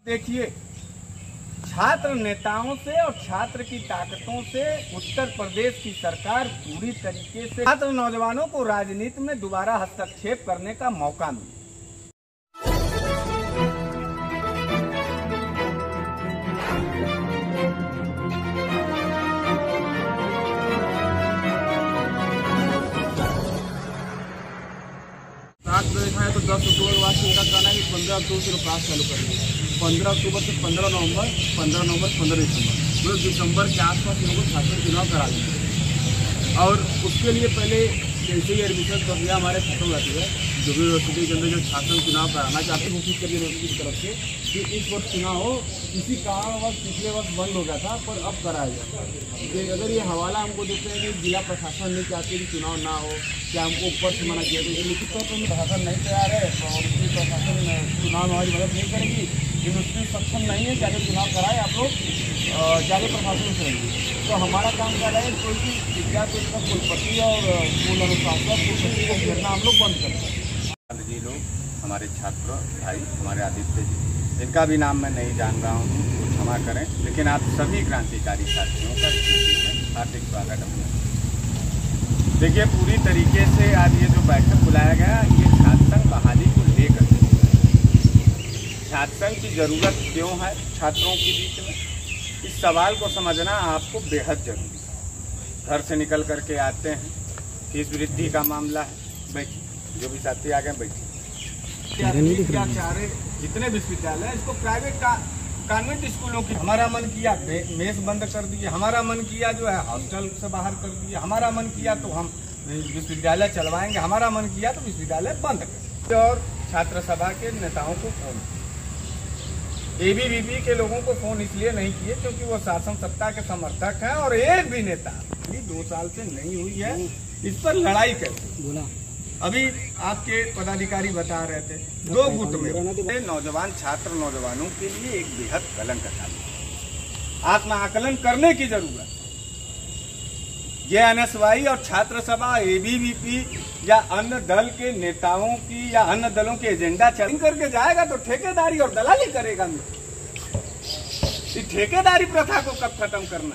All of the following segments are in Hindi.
देखिए, छात्र नेताओं से और छात्र की ताकतों से उत्तर प्रदेश की सरकार पूरी तरीके से छात्र नौजवानों को राजनीति में दोबारा हस्तक्षेप करने का मौका मिले। देखा है तो 10 अक्टूबर के बाद चिंता करना है कि 15 अक्टूबर से क्लास चालू करना है। 15 अक्टूबर से 15 नवंबर, 15 नवंबर, 15 दिसंबर, मतलब दिसंबर के आसपास लोगों को छात्र चुनाव करा देंगे। और उसके लिए पहले जैसे ही एडमिशन प्रक्रिया हमारे खत्म रहती है, जो भी यूनिवर्सिटी के अंदर जो छात्र चुनाव कराना चाहते हैं कोशिश करिए यूनिवर्सिटी की तरफ से कि इस वर्ष चुनाव हो। किसी कारणवश पिछले वर्ष बंद हो गया था, पर अब कराया जाए। अगर ये हवाला हमको देते हैं कि जिला प्रशासन नहीं चाहते कि चुनाव ना हो, क्या हमको ऊपर से मना किया, तो लिखित तौर पर प्रशासन नहीं तैयार है और उसकी प्रशासन चुनाव में हमारी मदद नहीं करेगी। यूनिवर्सिटी सक्षम नहीं है जाके चुनाव कराए, आप लोग जाके प्रशासन से रहेंगे। तो हमारा काम क्या है, कोई भी विद्यार्थी का कुलपति और स्कूल अनुशासक कुलपति को घेरना हम लोग बंद करते हैं। जी लोग हमारे छात्र भाई, हमारे आदित्य जी, इनका भी नाम मैं नहीं जान रहा हूँ, तो क्षमा करें, लेकिन आप सभी क्रांतिकारी साथियों का हार्दिक स्वागत है। देखिए, पूरी तरीके से आज ये जो बैठक बुलाया गया, ये छात्र संघ बहाली को लेकर छात्र संघ की जरूरत क्यों है छात्रों के बीच में, इस सवाल को समझना आपको बेहद जरूरी है। घर से निकल करके आते हैं, फीस वृद्धि का मामला है, बैठिए, जो भी साथी आ गए बैठिए। क्या चाह रहे जितने विश्वविद्यालय इसको प्राइवेट कॉन्वेंट स्कूलों की, हमारा मन किया मेस बंद कर दिए, हमारा मन किया जो है हॉस्टल से बाहर कर दिए, हमारा मन किया तो हम विश्वविद्यालय चलवाएंगे, हमारा मन किया तो विश्वविद्यालय बंद कर दिए। और छात्र सभा के नेताओं को फोन, एबीवीपी के लोगों को फोन इसलिए नहीं किए क्योंकि वो शासन सत्ता के समर्थक हैं और एक भी नेता 2 साल से नहीं हुई है, इस पर लड़ाई कैसे बोला। अभी आपके पदाधिकारी बता रहे थे 2 गुट में नौजवान छात्र नौजवानों के लिए एक बेहद कलंक का आत्म आकलन करने की जरूरत। जेएनएसवाई और छात्र सभा एबीवीपी या अन्य दल के नेताओं की या अन्य दलों के एजेंडा चैलेंज करके जाएगा तो ठेकेदारी और दलाली करेगा। इस ठेकेदारी प्रथा को कब खत्म करना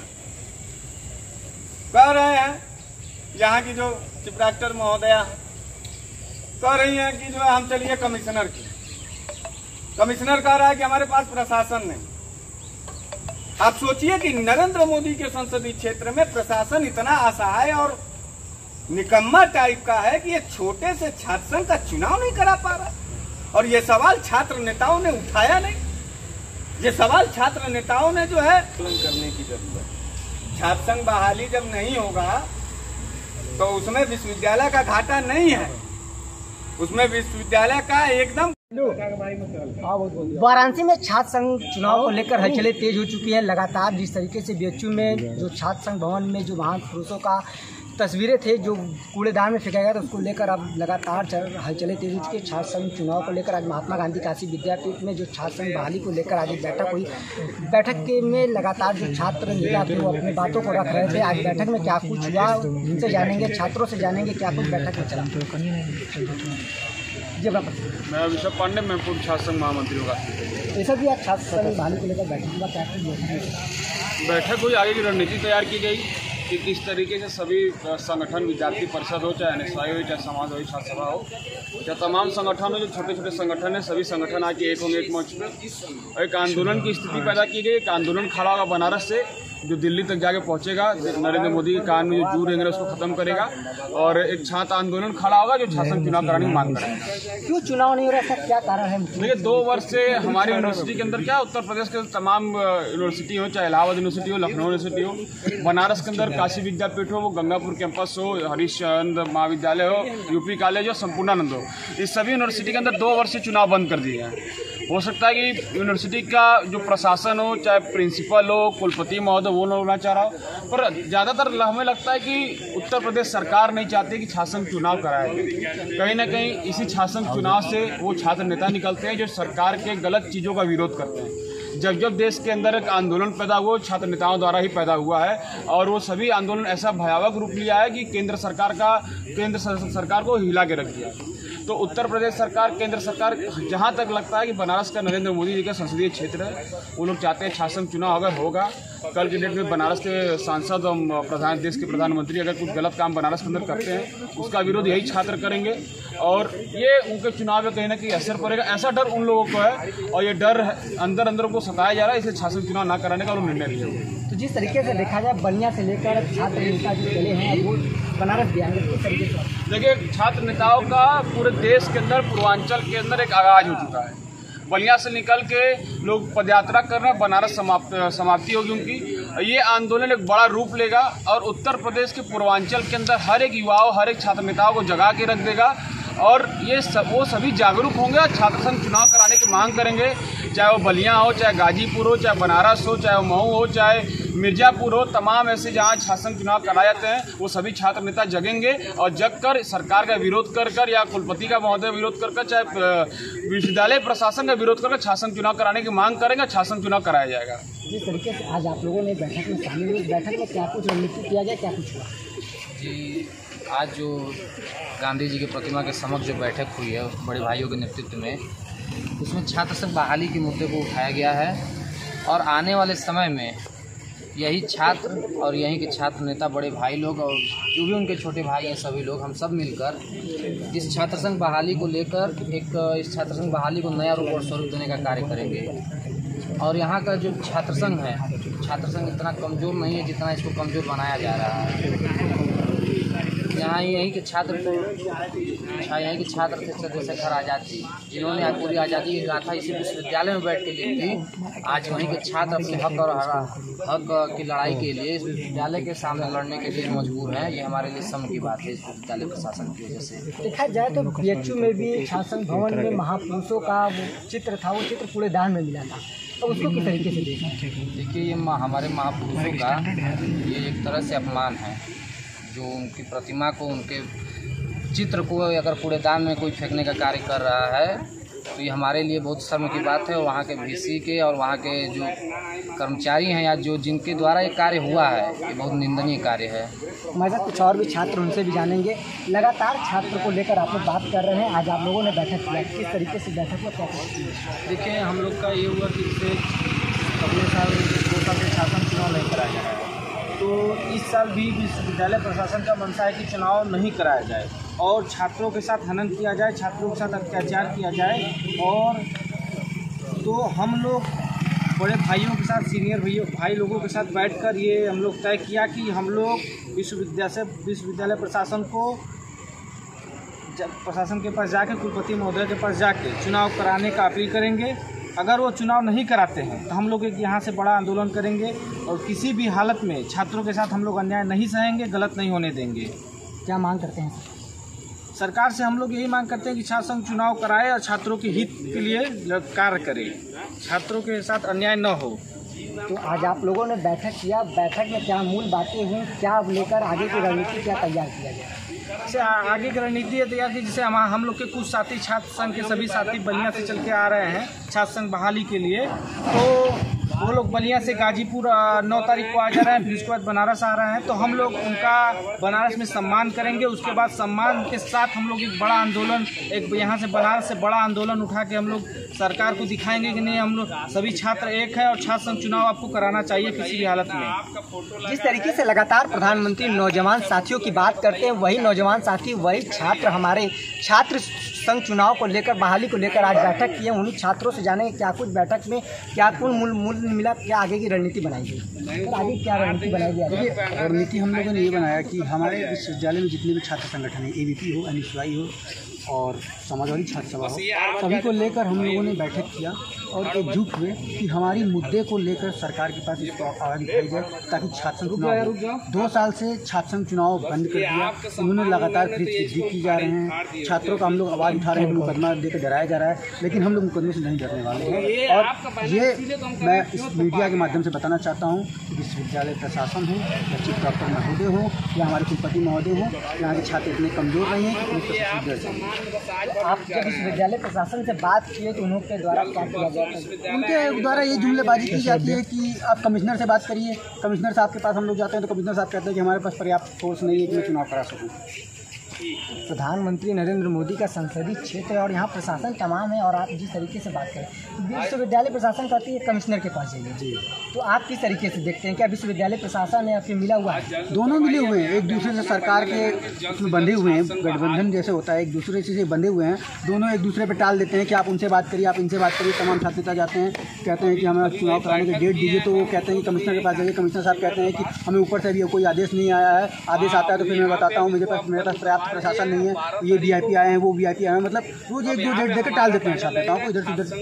कह रहे हैं। यहाँ की जो चीफ कलेक्टर महोदया कह रही हैं कि जो है हम चलिए कमिश्नर की, कमिश्नर कह रहा है कि हमारे पास प्रशासन नहीं। आप सोचिए कि नरेंद्र मोदी के संसदीय क्षेत्र में प्रशासन इतना असहाय और निकम्मा टाइप का है कि ये छोटे से छात्र संघ का चुनाव नहीं करा पा रहा। और ये सवाल छात्र नेताओं ने उठाया नहीं, ये सवाल छात्र नेताओं ने जो है करने की जरूरत। छात्र संघ बहाली जब नहीं होगा तो उसमें विश्वविद्यालय का घाटा नहीं है, उसमें विश्वविद्यालय का एकदम। वाराणसी में छात्र संघ चुनाव को लेकर हलचलें तेज हो चुकी है। लगातार जिस तरीके से बीएचयू में जो छात्र संघ भवन में जो महान पुरुषों का तस्वीरें थे जो कूड़ेदान में फेंका गया था, उसको लेकर अब लगातार हलचलें तेज हो चुकी है। छात्र संघ चुनाव को लेकर आज महात्मा गांधी काशी विद्यापीठ में जो छात्र संघ बहाली को लेकर आज एक बैठक हुई। बैठक के में लगातार जो छात्र नेता थे वो अपनी बातों को रख रहे थे। आज बैठक में क्या कुछ हुआ उनसे जानेंगे, छात्रों से जानेंगे क्या कुछ बैठक में चला। मैं अभिषेक पांडे, मैं पूर्व छात्र संघ महामंत्री होगा। ऐसा भी आप छात्र संघ बहाली को लेकर बैठक हुई, आगे की रणनीति तैयार की गई कि किस तरीके से सभी संगठन, विद्यार्थी परिषद हो, चाहे एनएसवाई हो, चाहे समाज हो, छात्र सभा हो, या तमाम संगठन हो, जो छोटे छोटे संगठन है, सभी संगठन आके एक होंगे एक मंच पे। एक आंदोलन की स्थिति पैदा की गई। एक आंदोलन खड़ा होगा बनारस से, जो दिल्ली तक जाके पहुंचेगा, नरेंद्र मोदी के कान में जो जू रहेंगे उसको खत्म करेगा। और एक छात्र आंदोलन खड़ा होगा जो शासन चुनाव कराने की मांग करेगा। क्यों चुनाव नहीं हो रहा है, क्या कारण है? देखिए, 2 वर्ष से हमारी यूनिवर्सिटी के अंदर क्या, उत्तर प्रदेश के तमाम यूनिवर्सिटी हो, चाहे इलाहाबाद यूनिवर्सिटी हो, लखनऊ यूनिवर्सिटी हो, बनारस के अंदर काशी विद्यापीठ हो, वो गंगापुर कैंपस हो, हरिश्चंद्र महाविद्यालय हो, यूपी कॉलेज हो, संपूर्णानंद हो, इस सभी यूनिवर्सिटी के अंदर 2 वर्ष से चुनाव बंद कर दिए हैं। हो सकता है कि यूनिवर्सिटी का जो प्रशासन हो, चाहे प्रिंसिपल हो, कुलपति महोदय, वो नहीं होना चाह रहा हो, पर ज़्यादातर हमें लगता है कि उत्तर प्रदेश सरकार नहीं चाहती कि छात्र चुनाव कराए। कहीं ना कहीं इसी छात्र चुनाव से वो छात्र नेता निकलते हैं जो सरकार के गलत चीज़ों का विरोध करते हैं। जब देश के अंदर एक आंदोलन पैदा हुआ, छात्र नेताओं द्वारा ही पैदा हुआ है, और वो सभी आंदोलन ऐसा भयावह रूप लिया है कि केंद्र सरकार को हिला के रख दिया। तो उत्तर प्रदेश सरकार, केंद्र सरकार, जहाँ तक लगता है कि बनारस का नरेंद्र मोदी जी का संसदीय क्षेत्र है, वो लोग चाहते हैं छात्र संघ चुनाव अगर होगा, कल के डेट में बनारस के सांसद और देश के प्रधानमंत्री अगर कुछ गलत काम बनारस के अंदर करते हैं, उसका विरोध यही छात्र करेंगे और ये उनके चुनाव में कहीं ना कहीं असर पड़ेगा। ऐसा डर उन लोगों को है और ये डर अंदर अंदर उनको सताया जा रहा है, इसलिए छात्र संघ चुनाव ना कराने का निर्णय लिया हुआ। तो जिस तरीके से देखा जाए बलिया से लेकर छात्र नेता जो चले हैं वो बनारस भी आएंगे, किस तरीके से? देखिए, छात्र नेताओं का पूरे देश के अंदर, पूर्वांचल के अंदर एक आगाज हो चुका है। बलिया से निकल के लोग पदयात्रा कर रहे हैं, बनारस समाप्ति होगी उनकी। ये आंदोलन एक बड़ा रूप लेगा और उत्तर प्रदेश के पूर्वांचल के अंदर हर एक युवाओं, हर एक छात्र नेताओं को जगा के रख देगा और वो सभी जागरूक होंगे और छात्र संघ चुनाव कराने की मांग करेंगे, चाहे वो बलिया हो, चाहे गाजीपुर हो, चाहे बनारस हो, चाहे वो मऊ हो, चाहे मिर्जापुर हो। तमाम ऐसे जहाँ छात्र संघ चुनाव कराए जाते हैं वो सभी छात्र नेता जगेंगे और जगकर सरकार का विरोध कर या कुलपति का महोदय विरोध कर, चाहे विश्वविद्यालय प्रशासन का विरोध कर छात्र संघ चुनाव कराने की मांग करेंगे, छात्र संघ चुनाव कराया जाएगा। जिस तरीके से आज आप लोगों ने बैठक में शामिल हुए, बैठक में क्या कुछ रणनीति किया जाए, क्या कुछ हुआ? जी, आज जो गांधी जी की प्रतिमा के समक्ष जो बैठक हुई है बड़े भाइयों के नेतृत्व में, उसमें छात्र संघ बहाली के मुद्दे को उठाया गया है और आने वाले समय में यही छात्र और यहीं के छात्र नेता, बड़े भाई लोग और जो भी उनके छोटे भाई हैं, सभी लोग हम सब मिलकर इस छात्र संघ बहाली को लेकर इस छात्र संघ बहाली को नया रूप और स्वरूप देने का कार्य करेंगे। और यहाँ का जो छात्र संघ है, छात्र संघ इतना कमज़ोर नहीं है जितना इसको कमज़ोर बनाया जा रहा है। यहाँ यहीं के छात्र थे चंद्रशेखर आज़ाद जी, जिन्होंने पूरी आज़ादी की गाथा इसी विश्वविद्यालय में बैठ के लिखी थी। आज वहीं के छात्र अपने हक की लड़ाई के लिए इस विश्वविद्यालय के सामने लड़ने के लिए मजबूर हैं। ये हमारे लिए सम की बात है इस विश्वविद्यालय प्रशासन की वजह से। देखा जाए तो बीएचयू में भी छात्र संघ भवन में महापुरुषों का वो चित्र था, वो चित्र कूड़ेदान में मिला था, तो उसको किस तरीके से देखा? देखिए, ये हमारे महापुरुषों का ये एक तरह से अपमान है। जो उनकी प्रतिमा को, उनके चित्र को अगर कूड़ेदान में कोई फेंकने का कार्य कर रहा है तो ये हमारे लिए बहुत शर्म की बात है। और वहाँ के वीसी के और वहाँ के जो कर्मचारी हैं या जो जिनके द्वारा ये कार्य हुआ है, ये बहुत निंदनीय कार्य है। हमारे साथ कुछ और भी छात्र, उनसे भी जानेंगे। लगातार छात्र को लेकर आप लोग बात कर रहे हैं, आज आप लोगों ने बैठक किया, किस तरीके से बैठक में क्या किया? देखिए, हम लोग का ये हुआ कि जैसे अगले साल 2 साल से शासन चुनाव नहीं कराया जा रहा है, तो इस साल भी विश्वविद्यालय प्रशासन का मंशा है कि चुनाव नहीं कराया जाए और छात्रों के साथ हनन किया जाए, छात्रों के साथ अत्याचार किया जाए। और तो हम लोग बड़े भाइयों के साथ, सीनियर भाई लोगों के साथ बैठकर ये हम लोग तय किया कि हम लोग विश्वविद्यालय प्रशासन के पास जाके, कुलपति महोदय के पास जाके चुनाव कराने का अपील करेंगे। अगर वो चुनाव नहीं कराते हैं तो हम लोग एक यहाँ से बड़ा आंदोलन करेंगे और किसी भी हालत में छात्रों के साथ हम लोग अन्याय नहीं सहेंगे, गलत नहीं होने देंगे। क्या मांग करते हैं सरकार से? हम लोग यही मांग करते हैं कि छात्र संघ चुनाव कराए और छात्रों के हित के लिए कार्य करे, छात्रों के साथ अन्याय न हो। तो आज आप लोगों ने बैठक किया, बैठक में क्या मूल बातें हुई, क्या लेकर आगे की रणनीति क्या तैयार किया गया? जैसे आगे की रणनीति ये तैयार की, जैसे हम लोग के कुछ साथी, छात्र संघ के सभी साथी बलिया से चल के आ रहे हैं छात्र संघ बहाली के लिए, तो वो लोग बलिया से गाजीपुर 9 तारीख को आ जा रहे हैं, फिर उसके बाद बनारस आ रहे हैं। तो हम लोग उनका बनारस में सम्मान करेंगे। उसके बाद सम्मान के साथ हम लोग एक बड़ा आंदोलन, एक यहाँ से बनारस से बड़ा आंदोलन उठा के हम लोग सरकार को दिखाएंगे कि नहीं, हम लोग सभी छात्र एक है और छात्र संघ चुनाव आपको कराना चाहिए किसी भी हालत में। जिस तरीके से लगातार प्रधानमंत्री नौजवान साथियों की बात करते हैं, वही नौजवान साथी, वही छात्र हमारे छात्र संघ चुनाव को लेकर, बहाली को लेकर आज बैठक की है। उन्हीं छात्रों से जानेंगे क्या कुछ बैठक में क्या कुल मूल मिला, क्या आगे की रणनीति बनाई गई, और आगे क्या रणनीति बनाई गई? रणनीति हम लोगों ने ये बनाया कि हमारे विश्वविद्यालय में जितने भी छात्र संगठन हैं, AVP हो, NSY हो और समाजवादी छात्र सभा हो, सभी को लेकर हम लोगों ने बैठक किया और एकजुट हुए कि हमारी मुद्दे को लेकर सरकार के पास इसको आवाज़ उठाई जाए ताकि छात्र संघ चुनाव 2 साल से छात्र संघ चुनाव बंद कर दिया। उन्होंने लगातार फिर वृद्धि की जा रहे हैं, छात्रों का हम लोग आवाज़ उठा रहे हैं, मुकदमा देकर डराया जा रहा है, लेकिन हम लोग मुकदमे से नहीं डरने वाले हैं। और ये मैं इस मीडिया के माध्यम से बताना चाहता हूँ कि विश्वविद्यालय प्रशासन हो या चीफ डॉक्टर महोदय हो या हमारे कुलपति महोदय हो, यहाँ के छात्र इतने कमज़ोर नहीं हैं कि प्रशासन डर जाए। आप जब विश्वविद्यालय प्रशासन से बात किए तो उनके द्वारा क्या किया जाता है? उनके द्वारा ये जुमलेबाजी की जाती है कि आप कमिश्नर से बात करिए। कमिश्नर साहब के पास हम लोग जाते हैं तो कमिश्नर साहब कहते हैं कि हमारे पास पर्याप्त फोर्स नहीं है कि मैं चुनाव करा सकूँ। प्रधानमंत्री नरेंद्र मोदी का संसदीय क्षेत्र है और यहाँ प्रशासन तमाम है, और आप जिस तरीके से बात करें विश्वविद्यालय प्रशासन कहती है कमिश्नर के पास जाइए जी, तो आप किस तरीके से देखते हैं? क्या विश्वविद्यालय प्रशासन है या फिर मिला हुआ है? दोनों मिले हुए हैं, एक दूसरे से सरकार के उसमें बंधे हुए हैं, गठबंधन जैसे होता है, एक दूसरे से बंधे हुए हैं। दोनों एक दूसरे पर टाल देते हैं कि आप उनसे बात करिए, आप इनसे बात करिए। तमाम छात्र नेता जाते हैं, कहते हैं कि हमें चुनाव कराने की डेट दीजिए, तो वो कहते हैं कि कमिश्नर के पास जाइए। कमिश्नर साहब कहते हैं कि हमें ऊपर से अभी कोई आदेश नहीं आया है, आदेश आता है तो फिर मैं बताता हूँ, मेरे पास पर्याप्त प्रशासन नहीं है, ये VIP आए हैं, वो VIP आए हैं, मतलब रोज एक दो डेट देकर टाल देते हैं छात्र नेताओं को, इधर से उधर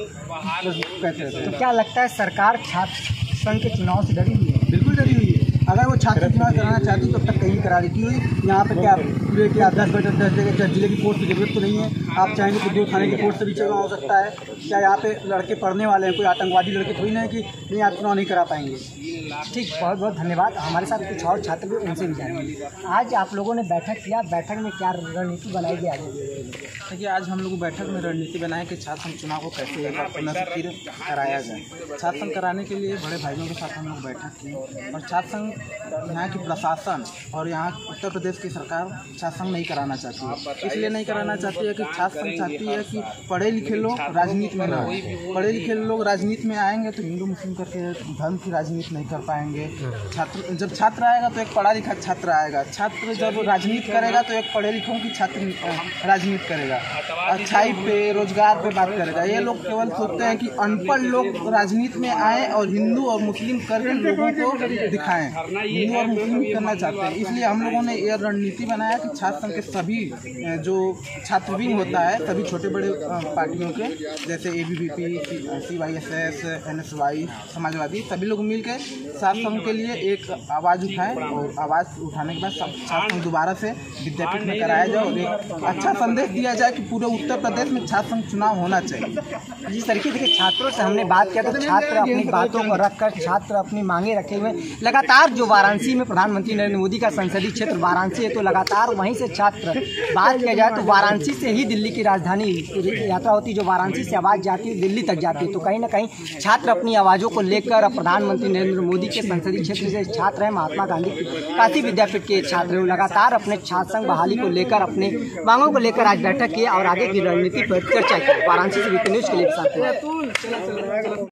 कहते रहते हैं। तो क्या लगता है सरकार छात्र संघ के चुनाव से डरी हुई है? बिल्कुल डरी हुई है। अगर वो छात्र चुनाव कराना चाहती तो अब तक कहीं करा देती हुई। यहाँ पर क्या पूरे क्या 10 जिले की पोस्ट की जरूरत तो नहीं है। आप चाहेंगे तो 2 थाने की पोस्ट से भी चुनाव हो सकता है। क्या यहाँ पे लड़के पढ़ने वाले हैं, कोई आतंकवादी लड़के थोड़ी ना है कि नहीं आप चुनाव नहीं करा पाएंगे। ठीक, बहुत बहुत धन्यवाद। हमारे साथ कुछ और छात्र भी, उनसे भी जानेंगे। आज आप लोगों ने बैठक किया, बैठक में क्या रणनीति बनाई गई आगे? देखिए, आज हम लोग बैठक में रणनीति बनाए कि छात्र संघ चुनाव को कैसे एक बार पुनः से फिर कराया जाए। छात्र संघ कराने के लिए बड़े भाइयों के साथ हम लोग बैठक की, और छात्र संघ यहाँ की प्रशासन और यहाँ उत्तर प्रदेश की सरकार छात्र संघ नहीं कराना चाहती है। इसलिए नहीं कराना चाहती है कि छात्र संघ चाहती है कि पढ़े लिखे लोग राजनीति में ना आए। पढ़े लिखे लोग राजनीति में आएंगे तो हिंदू मुस्लिम करके धर्म की राजनीति नहीं कर पाएंगे। जब छात्र आएगा तो एक पढ़ा लिखा छात्र आएगा, छात्र जब राजनीति करेगा तो एक पढ़े लिखों की छात्र राजनीति करेगा, अच्छाई पे रोजगार पे बात करेगा। ये लोग केवल सोचते हैं कि अनपढ़ लोग राजनीति में आए और हिंदू और मुस्लिम करके लोगों को दिखाएं, हिंदू और मुस्लिम करना चाहते हैं। इसलिए हम लोगों ने यह रणनीति बनाया कि छात्र संघ के सभी जो छात्र विंग होता है, सभी छोटे बड़े पार्टियों के जैसे ABVP, CYSS, NSY, समाजवादी, सभी लोग मिलकर छात्र संघ के लिए एक आवाज़ उठाएं, और आवाज़ उठाने के बाद सब छात्र संघ दोबारा से विद्यापीठ में कराया जाए और एक अच्छा संदेश दिया जाए कि पूरे उत्तर प्रदेश में छात्र संघ चुनाव होना चाहिए। जिस तरीके देखिए छात्रों से हमने बात किया तो छात्र अपनी बातों को रखकर, छात्र अपनी मांगे रखे हुए लगातार, जो वाराणसी में प्रधानमंत्री नरेंद्र मोदी का संसदीय क्षेत्र वाराणसी है, तो लगातार वहीं से छात्र, बात किया जाए तो वाराणसी से ही दिल्ली की राजधानी यात्रा होती है, जो वाराणसी से आवाज़ जाती है दिल्ली तक जाती है। तो कहीं ना कहीं छात्र अपनी आवाज़ों को लेकर प्रधानमंत्री नरेंद्र मोदी के संसदीय क्षेत्र से छात्र हैं, महात्मा गांधी काशी विद्यापीठ के छात्र हैं, लगातार अपने छात्र संघ बहाली को लेकर, अपने मांगों को लेकर आज बैठक की और आगे की रणनीति पर चर्चा की। वाराणसी से वीपी न्यूज़ के लिए